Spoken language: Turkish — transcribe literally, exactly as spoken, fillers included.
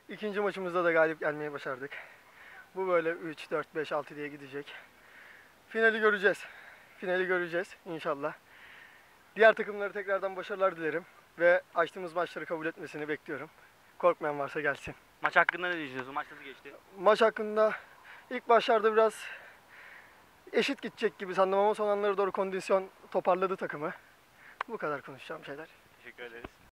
İkinci maçımızda da galip gelmeyi başardık. Bu böyle üç, dört, beş, altı diye gidecek. Finali göreceğiz. Finali göreceğiz inşallah. Diğer takımlara tekrardan başarılar dilerim. Ve açtığımız maçları kabul etmesini bekliyorum. Korkmayan varsa gelsin. Maç hakkında ne düşünüyorsun? Maç nasıl geçti? Maç hakkında ilk başlarda biraz eşit gidecek gibi sandım ama son anlara doğru kondisyon toparladı takımı. Bu kadar konuşacağım şeyler. Teşekkür ederiz.